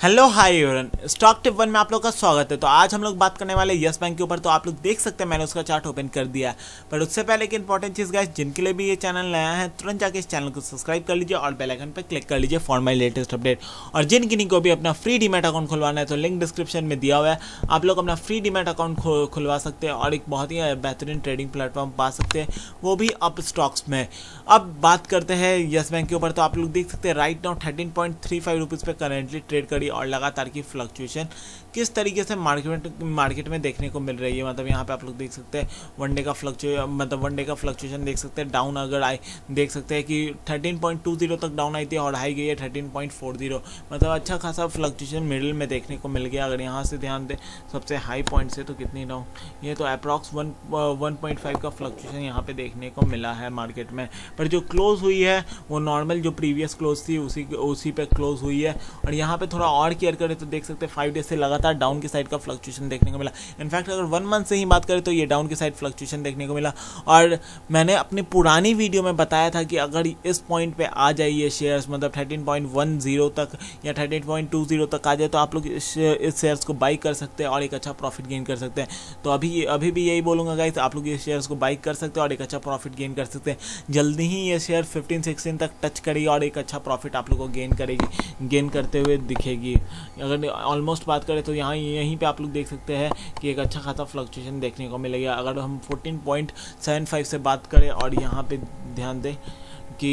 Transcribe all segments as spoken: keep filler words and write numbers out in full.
Hello hi everyone, stock tip one में आप लोग का स्वागत है। तो आज हम लोग बात करने वाले यस बैंक के ऊपर। तो आप लोग देख सकते हैं मैंने उसका चार्ट ओपन कर दिया है, पर उससे पहले एक इंपॉर्टेंट चीज़ गाइस, जिनके लिए भी ये चैनल नया है तुरंत जाके इस चैनल को सब्सक्राइब कर लीजिए और बेल आइकन पर क्लिक कर लीजिए फॉर माय लेटेस्ट अपडेट। और जिन किन्हीं को भी अपना फ्री डीमैट अकाउंट खुलवाना है तो लिंक डिस्क्रिप्शन में दिया हुआ है, आप लोग अपना फ्री डीमैट अकाउंट खुलवा सकते हैं और एक बहुत ही बेहतरीन ट्रेडिंग प्लेटफॉर्म पा सकते हैं, वो भी अप स्टॉक्स में। अब बात करते हैं यस बैंक के ऊपर। तो आप लोग देख सकते हैं right now thirteen point three five rupees पे करेंटली ट्रेड करी और लगातार की फ्लक्चुएशन किस तरीके से मार्केट मार्केट में देखने को मिल रही है। मतलब यहाँ पे आप लोग देख सकते हैं वन डे का फ्लक्चुएशन, मतलब वन डे का फ्लक्चुएशन देख सकते हैं। डाउन अगर आए देख सकते हैं कि थर्टीन पॉइंट टू जीरो तक डाउन आई थी और हाई गई है थर्टीन पॉइंट फोर जीरो। मतलब अच्छा खासा फ्लक्चुएशन मिडिल में देखने को मिल गया। अगर यहाँ से ध्यान दें सबसे हाई पॉइंट से तो कितनी डाउन, ये तो approx one one point five का फ्लक्चुएशन यहाँ पे देखने को मिला है मार्केट में। पर जो क्लोज हुई है वो नॉर्मल जो प्रीवियस क्लोज थी उसी उसी पे क्लोज हुई है। और यहाँ पे थोड़ा और केयर करें तो देख सकते हैं फाइव डेज से लगातार डाउन की साइड का फ्लक्चुएशन देखने को मिला। इनफैक्ट अगर वन मंथ से ही बात करें तो ये डाउन की साइड फ्लक्चुएशन देखने को मिला। और मैंने अपनी पुरानी वीडियो में बताया था कि अगर इस पॉइंट पे आ जाए ये शेयर्स, मतलब थर्टीन पॉइंट वन जीरो तक या थर्टीन पॉइंट टू जीरो तक आ जाए तो आप लोग इस शेयर्स को बाई कर सकते हैं और एक अच्छा प्रॉफिट गेन कर सकते हैं। तो अभी अभी भी यही बोलूँगा गाइस, आप लोग ये शेयर्स को बाई कर सकते हैं और एक अच्छा प्रॉफिट गेन कर सकते हैं। जल्दी ही ये शेयर फिफ्टीन सिक्सटीन तक टच करेगी और एक अच्छा प्रॉफिट आप लोग को गेन करेगी गेन करते हुए दिखेगी। अगर ऑलमोस्ट बात करें तो यहाँ यहीं पे आप लोग देख सकते हैं कि एक अच्छा खासा फ्लक्चुएशन देखने को मिलेगा। अगर हम फोर्टीन पॉइंट सेवन फाइव से बात करें और यहाँ पे ध्यान दें कि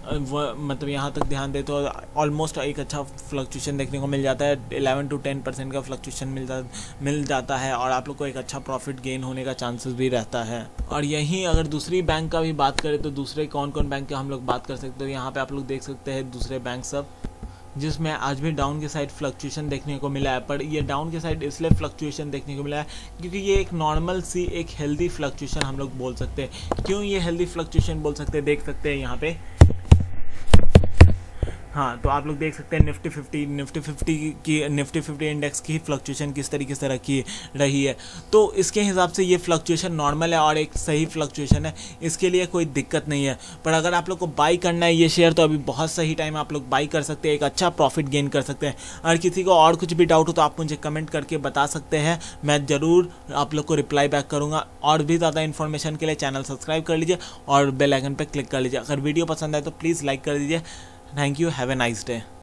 मतलब यहाँ तक ध्यान दें तो ऑलमोस्ट एक अच्छा फ्लक्चुएशन देखने को मिल जाता है। इलेवन टू टेन परसेंट का फ्लक्चुएशन मिल जा मिल जाता है और आप लोग को एक अच्छा प्रॉफिट गेन होने का चांसेस भी रहता है। और यहीं अगर दूसरी बैंक का भी बात करें तो दूसरे कौन कौन बैंक के हम लोग बात कर सकते हो। यहाँ पे आप लोग देख सकते हैं दूसरे बैंक सब जिसमें आज भी डाउन के साइड फ्लक्चुएशन देखने को मिला है। पर ये डाउन के साइड इसलिए फ्लक्चुएशन देखने को मिला है क्योंकि ये एक नॉर्मल सी एक हेल्दी फ्लक्चुएशन हम लोग बोल सकते हैं। क्यों ये हेल्दी फ्लक्चुएशन बोल सकते हैं, देख सकते हैं यहाँ पे। हाँ, तो आप लोग देख सकते हैं निफ्टी फिफ्टी निफ्टी फिफ्टी की निफ्टी फिफ्टी इंडेक्स की फ्लक्चुएशन किस तरीके से रखी रही है। तो इसके हिसाब से ये फ्लक्चुएशन नॉर्मल है और एक सही फ्लक्चुएशन है, इसके लिए कोई दिक्कत नहीं है। पर अगर आप लोग को बाई करना है ये शेयर तो अभी बहुत सही टाइम आप लोग बाई कर सकते हैं, एक अच्छा प्रॉफिट गेन कर सकते हैं। अगर किसी को और कुछ भी डाउट हो तो आप मुझे कमेंट करके बता सकते हैं, मैं ज़रूर आप लोग को रिप्लाई बैक करूँगा। और भी ज़्यादा इन्फॉर्मेशन के लिए चैनल सब्सक्राइब कर लीजिए और बेल आइकन पर क्लिक कर लीजिए। अगर वीडियो पसंद आए तो प्लीज़ लाइक कर दीजिए। Thank you. Have a nice day.